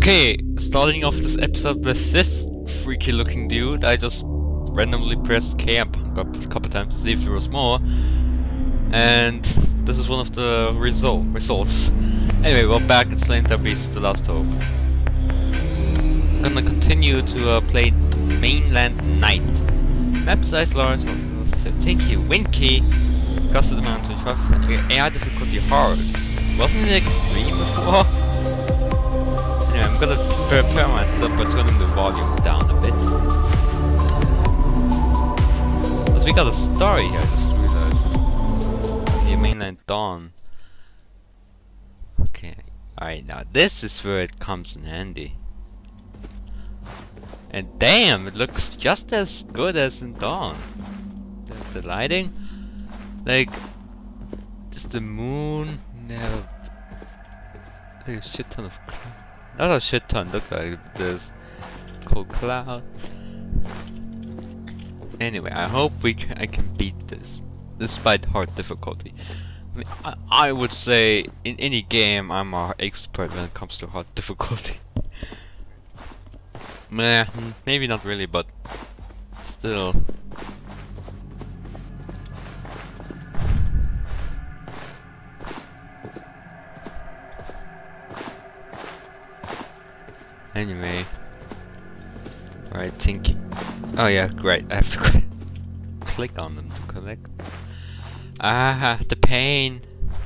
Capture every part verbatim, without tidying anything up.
Okay, starting off this episode with this freaky looking dude. I just randomly pressed K up a couple times to see if there was more. And this is one of the result results. Anyway, we're back at Slaying Beast, The Last Hope. I'm gonna continue to uh, play Mainland Night. Map size large, thank you. Wind key, custom amount to traffic, A I difficulty hard. Wasn't it extreme before? Anyway, I'm gonna prepare myself by turning the volume down a bit. Because we got a story here, I just realized. The Mainland Dawn. Okay, alright, now this is where it comes in handy. And damn, it looks just as good as in Dawn. The, the lighting, like, just the moon, no, like a shit ton of clouds. Not a shit ton, look like there's cold cloud. Anyway, I hope we can, I can beat this, despite hard difficulty. I mean, I, I would say in any game I'm an expert when it comes to hard difficulty. Meh, maybe not really, but still. Anyway, I think. Oh yeah, great. I have to click on them to collect. Ah, the pain.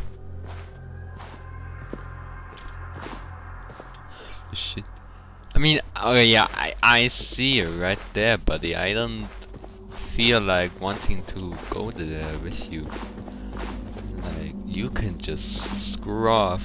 Shit. I mean, oh yeah, I I see you right there, buddy. I don't feel like wanting to go there with you. Like, you can just screw off.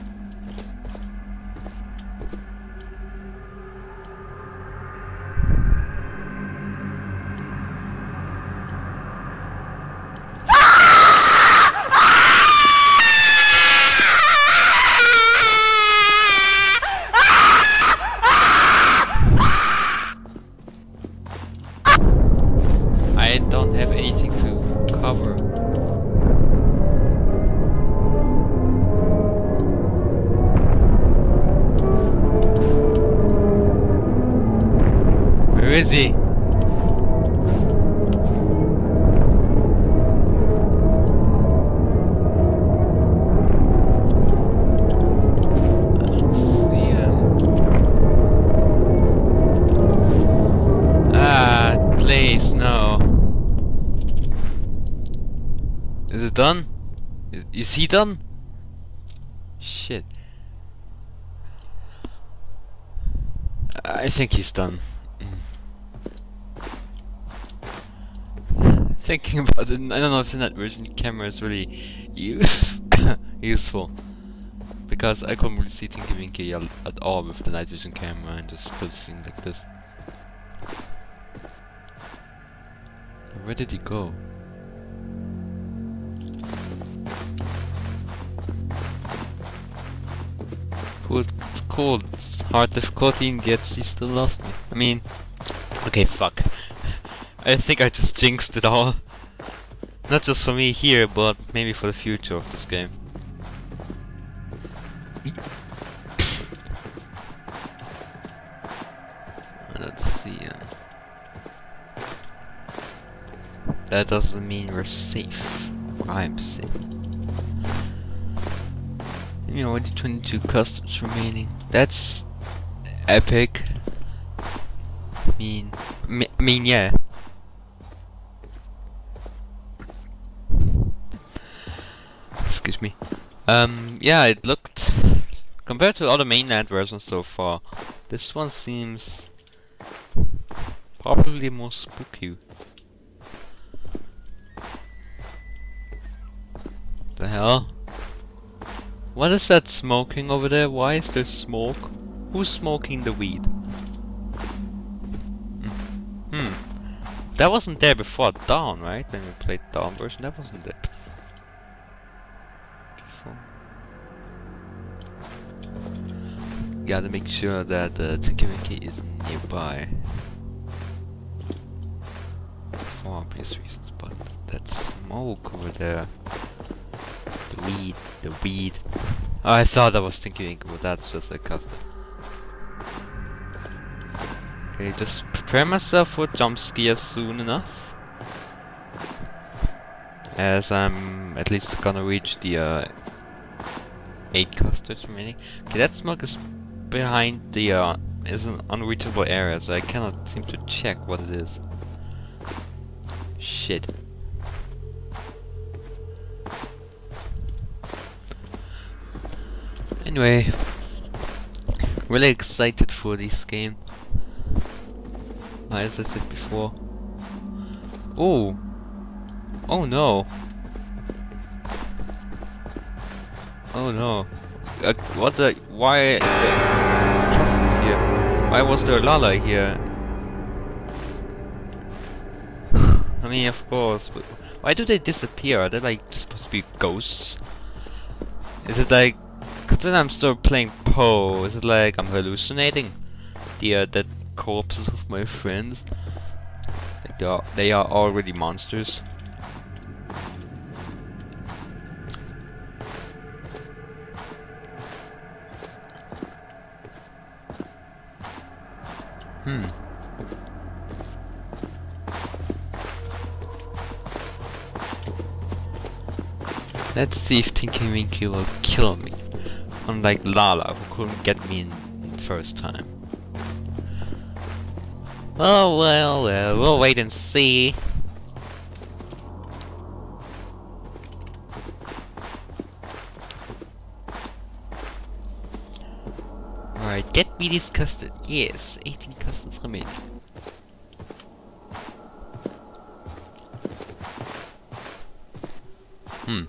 I don't have anything to cover. Where is he? Ah, please, no. Is it done? Is, is he done? Shit. I think he's done. Mm. Thinking about it, I don't know if the night vision camera is really use useful. Because I couldn't really see Tinky Winky at all with the night vision camera and just still seeing like this. Where did he go? Cool, it's cool, it's hard difficulty and yet he still lost me. I mean, okay, fuck. I think I just jinxed it all. Not just for me here, but maybe for the future of this game. Let's see. Uh, that doesn't mean we're safe. I'm safe. You know, only twenty-two customs remaining. That's epic. I mean, I mean, yeah. Excuse me. Um, yeah, it looked compared to other mainland versions so far. This one seems probably more spooky. The hell? What is that smoking over there? Why is there smoke? Who's smoking the weed? Hmm. hmm. That wasn't there before Dawn, right? When we played Dawn version, that wasn't there before. Gotta make sure that the uh, Tinky Winky is nearby. For obvious reasons, but that smoke over there. The weed, the weed. Oh, I thought I was thinking, but that's just a custom. Okay, just prepare myself for jump scares soon enough. As I'm at least gonna reach the uh, eight custards remaining. Okay, that smoke is behind the uh, is an unreachable area, so I cannot seem to check what it is. Shit. Anyway, really excited for this game. As I said before. Oh! Oh no! Oh no! Uh, what the? Why is there Castle here? Why was there Lala here? I mean, of course. But why do they disappear? Are they like supposed to be ghosts? Is it like? Cause then I'm still playing Poe. Is it like I'm hallucinating? The uh, dead corpses of my friends. Like they are, they are already monsters. Hmm. Let's see if Tinky Winky will kill me. Unlike Lala, who couldn't get me in the first time. Oh well, well, we'll wait and see. Alright, get me this custard. Yes, eighteen custards remaining. Hmm.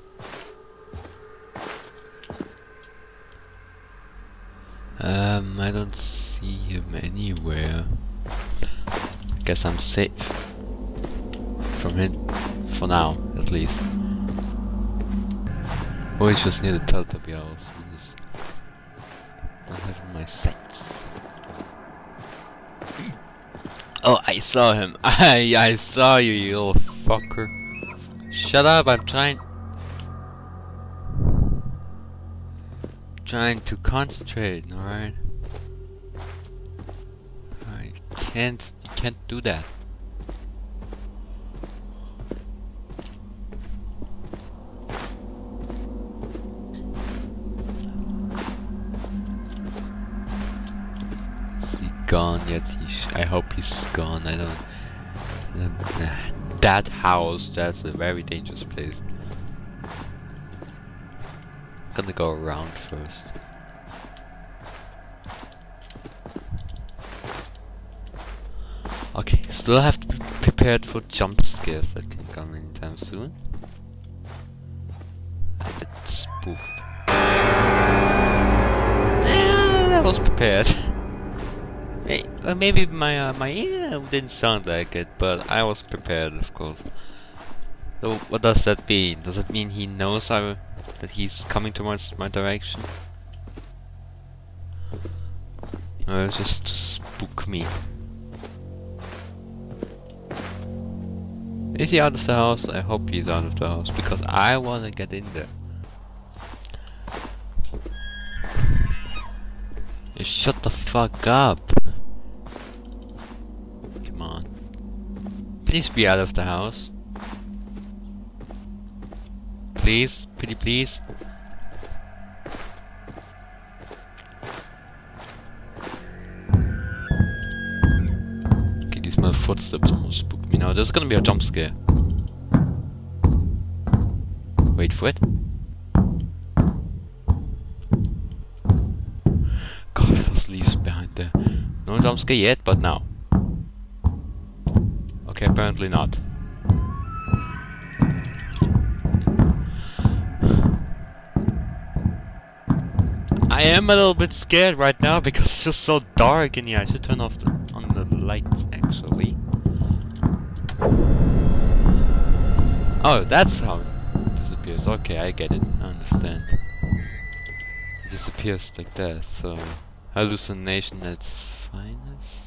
Um, I don't see him anywhere. Guess I'm safe from him for now, at least. Oh, he's just near the Teletubby house. I'm having my sights. Oh, I saw him. I I saw you, you little fucker. Shut up! I'm trying. Trying to concentrate. All right. I can't. You can't do that. Is he gone yet? He sh I hope he's gone. I don't. That house. That's a very dangerous place. I'm gonna go around first. Okay, still have to be prepared for jump scares that can come anytime soon. I'm a bit spooked. Yeah, I was prepared. Hey, uh, maybe my uh, my ear didn't sound like it, but I was prepared, of course. So what does that mean? Does it mean he knows I, that he's coming towards my direction? Or it's just to spook me? Is he out of the house? I hope he's out of the house, because I wanna get in there. You shut the fuck up! Come on. Please be out of the house. Please, pretty please. Okay, these my footsteps almost spooked me now. There's gonna be a jump scare. Wait for it. God, those leaves behind there. No jump scare yet, but now. Okay, apparently not. I am a little bit scared right now because it's just so dark in here. I should turn off the, on the lights actually. Oh, that's how it disappears. Okay, I get it. I understand. It disappears like that. So hallucination at its finest.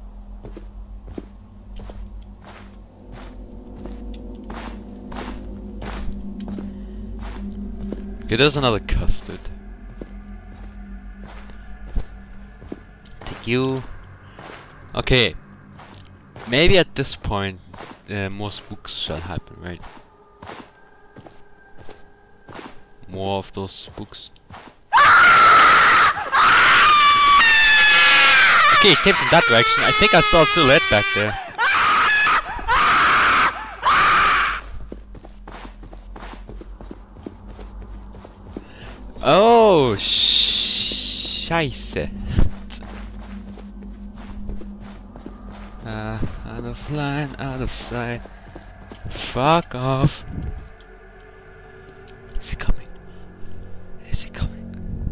Okay, there's another custard. You Okay. Maybe at this point uh, more spooks shall happen, right? More of those spooks. Okay, it came from that direction. I think I saw a silhouette back there. Oh, scheiße. Uh, out of line, out of sight. Fuck off. Is he coming? Is he coming?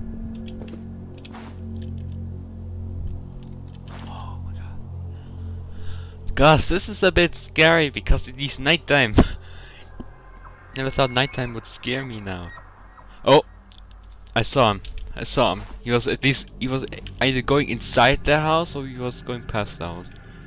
Oh my god. Gosh, this is a bit scary because it is nighttime. Never thought nighttime would scare me now. Oh! I saw him. I saw him. He was at least, he was either going inside the house or he was going past the house.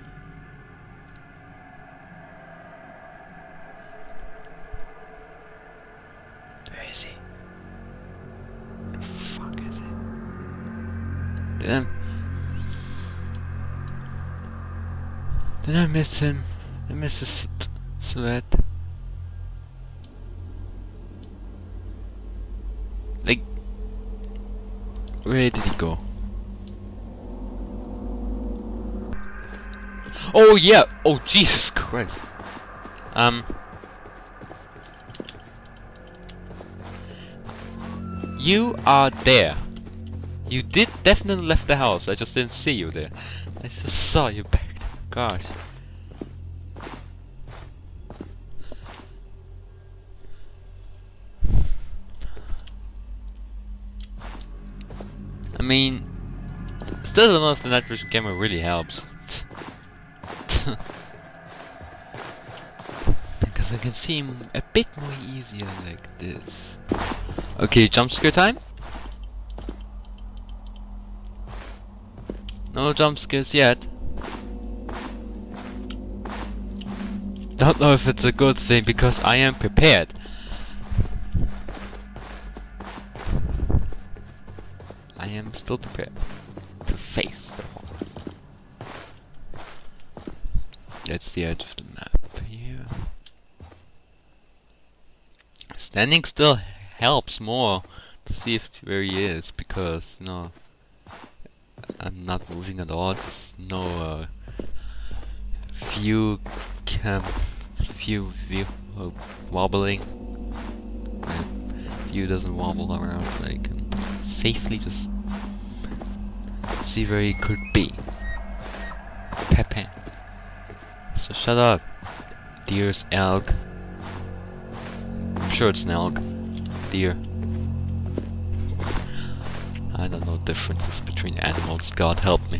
Where is he? Where the fuck is he? Did I, did I miss him? I miss his silhouette. Like, where did he go? Oh yeah! Oh Jesus Christ! Um... You are there. You did definitely left the house, I just didn't see you there. I just saw you back there. Gosh. I mean, still don't know if the night vision camera really helps. Because I can see him a bit more easier like this. Okay, jump scare time? No jump scares yet. Don't know if it's a good thing because I am prepared. I am still prepared to face the horror. That's the edge of the map here. Standing still helps more to see if where he is because, you know, I'm not moving at all. There's no uh, view cam, view view uh, wobbling. My view doesn't wobble around, so I can safely just see where he could be. Pepe. So shut up, deer's elk. I'm sure it's an elk. Deer. I don't know differences between animals, God help me.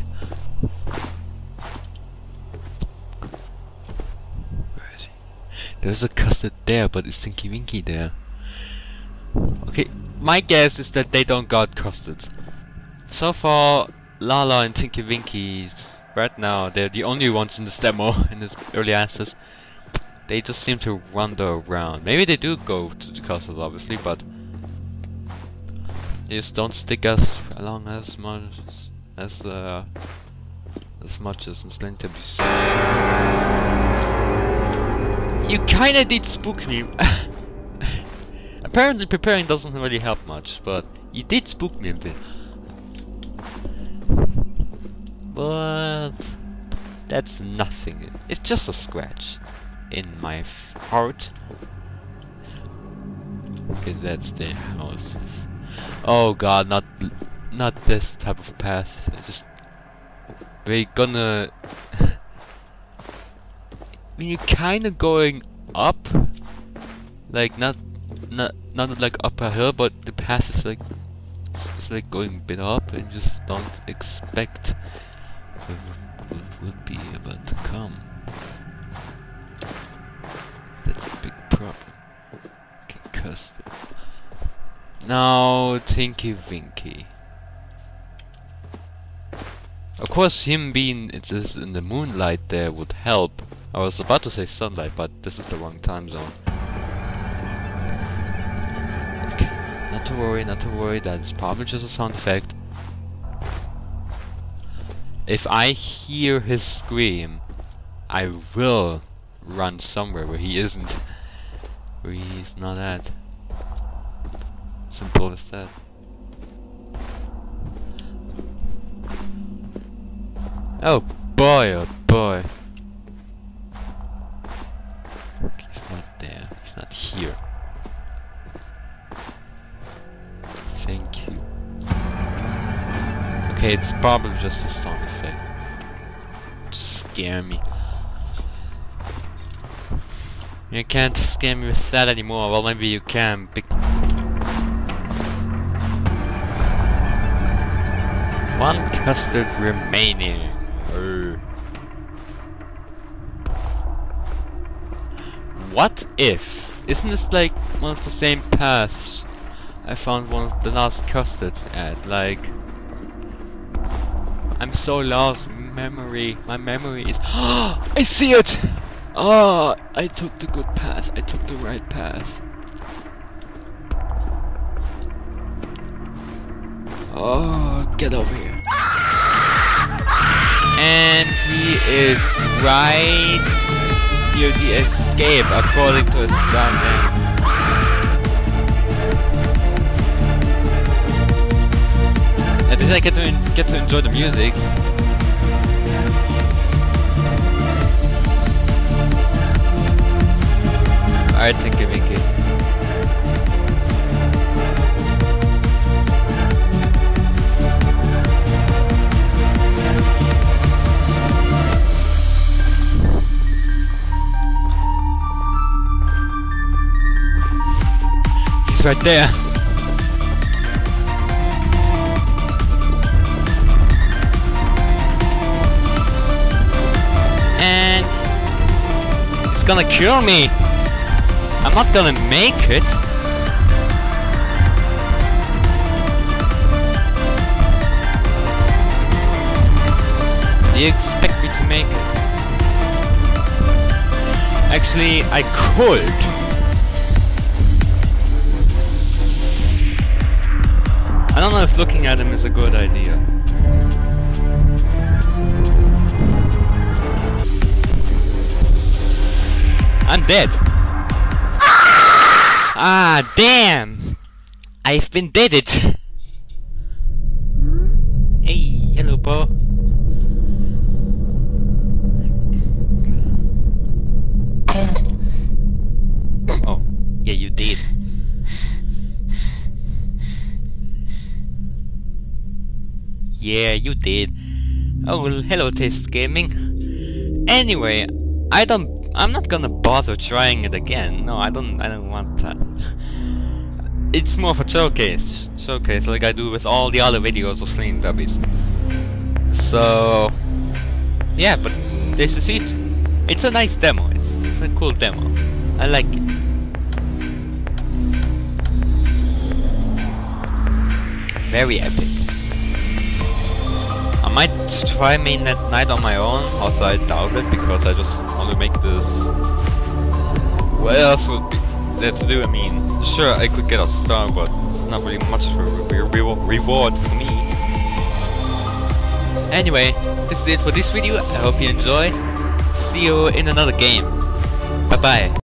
Where is he? There's a custard there, but is Tinky Winky there? Okay, my guess is that they don't got custard. So far, Lala and Tinky Winky, right now, they're the only ones in this demo, in this early access. They just seem to wander around. Maybe they do go to the castles, obviously, but they just don't stick as along as much as uh, as much as in Slender Beast. You kinda did spook me. Apparently, preparing doesn't really help much, but you did spook me a bit. But that's nothing. It's just a scratch in my heart. Okay, that's the house. Oh god, not not this type of path. Just we're gonna. I mean, you're kind of going up, like not not not like up a hill, but the path is like it's like going a bit up, and just don't expect what would be about to come. That's a big problem. Okay, custard. Now, Tinky Winky. Of course, him being it is in the moonlight there would help. I was about to say sunlight, but this is the wrong time zone. Okay, not to worry, not to worry. That's probably just a sound effect. if I hear his scream, I will run somewhere where he isn't. Where he's not at. Simple as that. Oh boy, oh boy. He's not there. He's not here. Thank you. Okay, it's probably just a sound effect. To scare me. You can't scare me with that anymore. Well, maybe you can. Be One custard remaining. Oh. What if? Isn't this like one of the same paths I found one of the last custards at? Like, I'm so lost. Memory. My memory is. I see it! Oh, I took the good path. I took the right path. Oh, get over here. And he is right near the escape, according to his thumbnail. At least I get to en get to enjoy the music. I think I make it. He's right there. And it's gonna kill me. I'm not gonna make it. Do you expect me to make it? Actually, I could. I don't know if looking at him is a good idea. I'm dead. Ah, damn! I've been deaded. Hey, hello, Bo. Oh, yeah, you did. Yeah, you did. Oh, well, hello, Taste Gaming. Anyway, I don't. I'm not gonna bother trying it again. No, I don't. I don't want that. It's more of a showcase, showcase like I do with all the other videos of Slinging Dubbies. So, yeah, but this is it. It's a nice demo. It's, it's a cool demo. I like it. Very epic. I might try mainnet night on my own, although I doubt it because I just want to make this. What else would be there to do? I mean, sure, I could get a star, but not really much for re re reward for me. Anyway, this is it for this video. I hope you enjoy. See you in another game. Bye bye.